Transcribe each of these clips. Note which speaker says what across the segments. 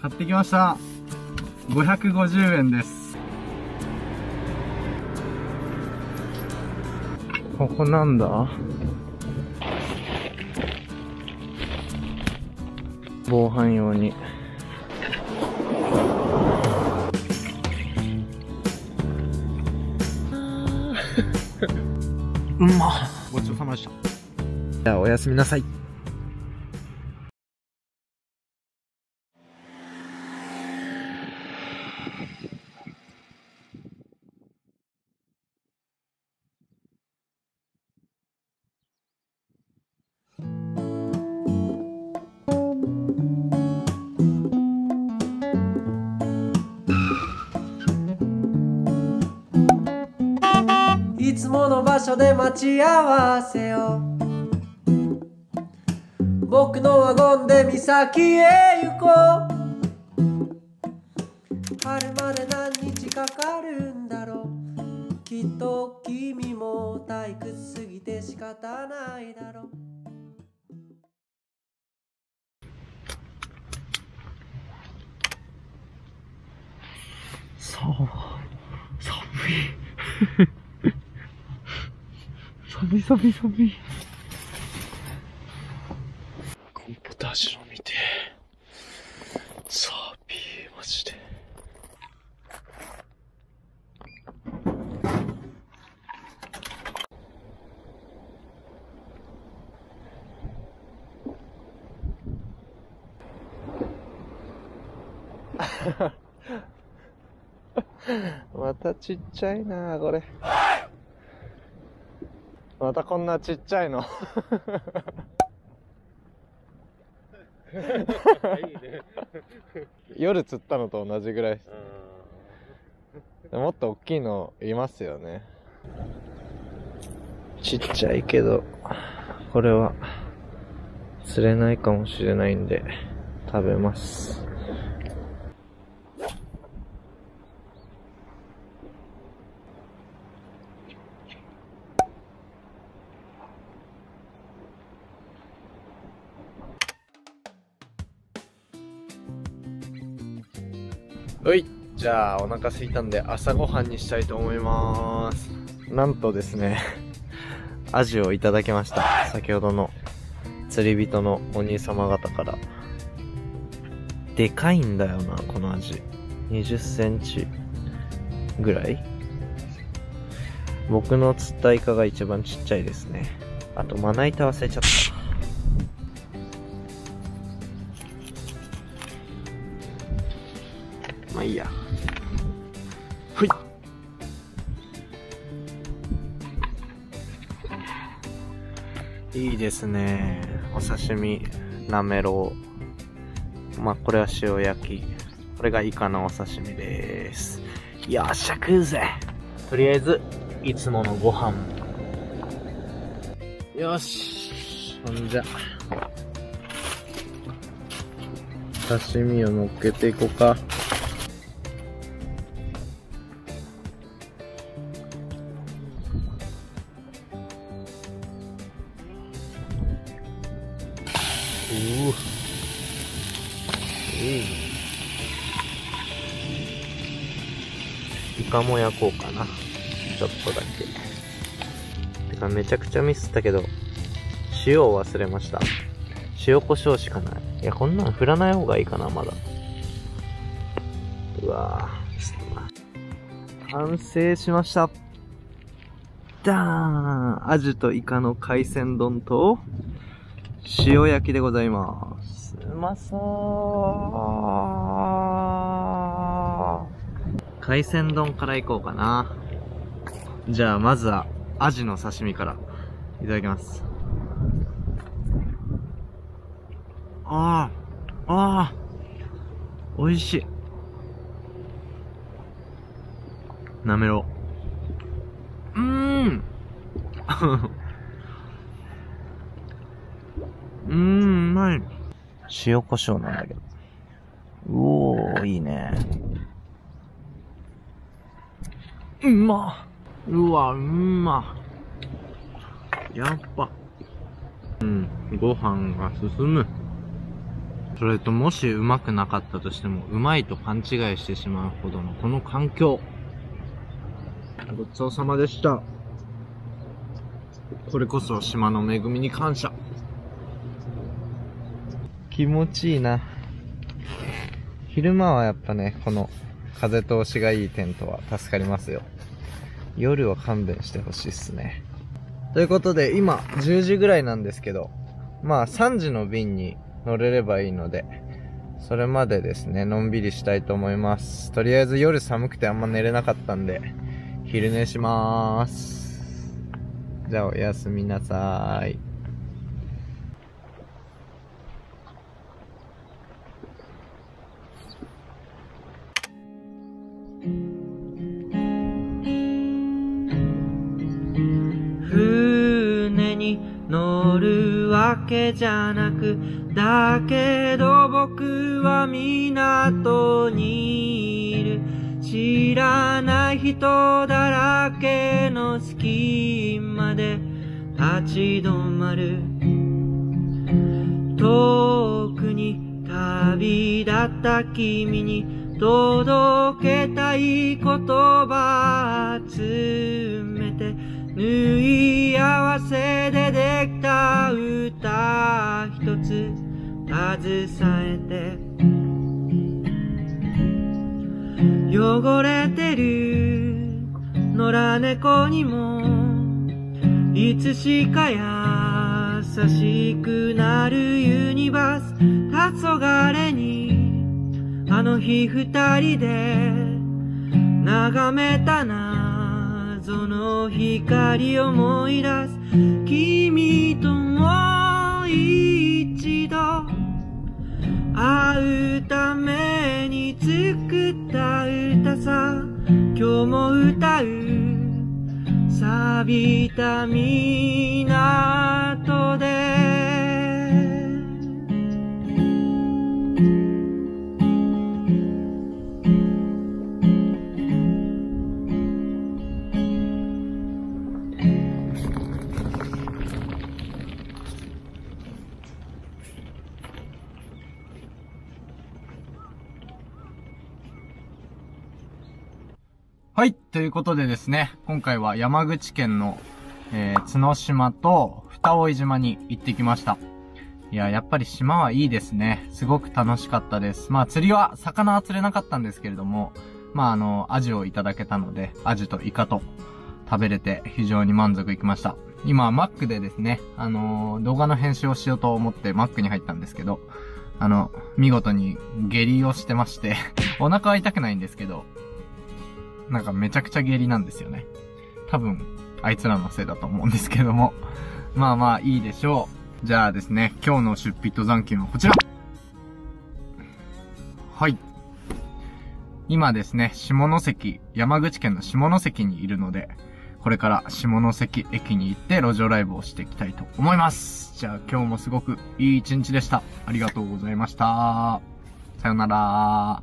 Speaker 1: 買ってきました。550円です。ここなんだ？防犯用に。うまっ。ごちそうさまでした。じゃあおやすみなさい。
Speaker 2: いつもの場所で待ち合わせよう。僕のワゴンで岬へ行こう。春まで何日かかるんだろう。きっと君も退屈すぎて仕方ないだろう。
Speaker 1: 寒い寒い。コンポタージュの見て。サービー、マジで。またちっちゃいなこれ。またこんなちっちゃいの。夜釣ったのと同じぐらい。もっと大きいのいますよね。ちっちゃいけどこれは釣れないかもしれないんで食べます。はい、じゃあお腹空いたんで朝ごはんにしたいと思います。なんとですね、アジをいただきました。先ほどの釣り人のお兄様方から。でかいんだよな、このアジ。20センチぐらい。僕の釣ったイカが一番ちっちゃいですね。あとまな板忘れちゃった。まあいいや。ふい。いいですね。お刺身、なめろう。まあこれは塩焼き。これがイカのお刺身です。よっしゃ食うぜ。とりあえずいつものご飯。よし。ほんじゃ刺身を乗っけていこうか。イカも焼こうかな。ちょっとだけ。てかめちゃくちゃミスったけど、塩を忘れました。塩コショウしかない。いや、こんなん振らない方がいいかな、まだ。うわぁ、ちょっと待って。完成しました。ダーン！アジとイカの海鮮丼と、塩焼きでございます。うまそう。海鮮丼からいこうかな。じゃあまずはアジの刺身からいただきます。美味しい。なめろう。うまい。塩コショウなんだけど。おー、いいね。うまっ。うわ、うま。やっぱ。ご飯が進む。 それともしうまくなかったとしても、うまいと勘違いしてしまうほどのこの環境。ごちそうさまでした。これこそ島の恵みに感謝。気持ちいいな。昼間はやっぱね、この風通しがいいテントは助かりますよ。夜は勘弁してほしいっすね。ということで、今10時ぐらいなんですけど、まあ3時の便に乗れればいいので、それまでですね、のんびりしたいと思います。とりあえず夜寒くてあんま寝れなかったんで、昼寝しまーす。じゃあおやすみなさーい。
Speaker 2: 船に乗るわけじゃなく、だけど僕は港にいる。知らない人だらけの隙間で立ち止まる。遠くに旅立った君に届けたい言葉集めて、縫い合わせでできた歌一つ携えて、汚れてる野良猫にもいつしか優しくなるユニバース。黄昏にあの日二人で眺めた謎の光を思い出す。君ともう一度会うために作った歌さ。今日も歌う錆びた港で。
Speaker 1: はい。ということでですね、今回は山口県の、角島と二追島に行ってきました。いや、やっぱり島はいいですね。すごく楽しかったです。まあ釣りは、魚は釣れなかったんですけれども、まあアジをいただけたので、アジとイカと食べれて非常に満足いきました。今、マックでですね、動画の編集をしようと思ってマックに入ったんですけど、見事に下痢をしてまして、お腹は痛くないんですけど、なんかめちゃくちゃ下痢なんですよね。多分、あいつらのせいだと思うんですけども。まあまあいいでしょう。じゃあですね、今日の出費と残金はこちら。はい。今ですね、山口県の下関にいるので、これから下関駅に行って路上ライブをしていきたいと思います。じゃあ今日もすごくいい一日でした。ありがとうございました。さよなら。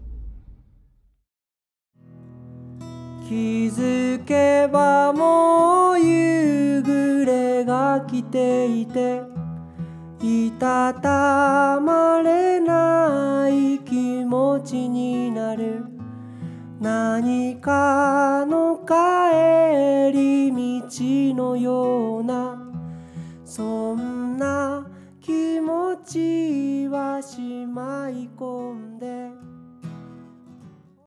Speaker 2: 気づけばもう夕暮れが来ていて、いたたまれない気持ちになる。何かの帰り道のような、そんな気持ちはしまい込んだ。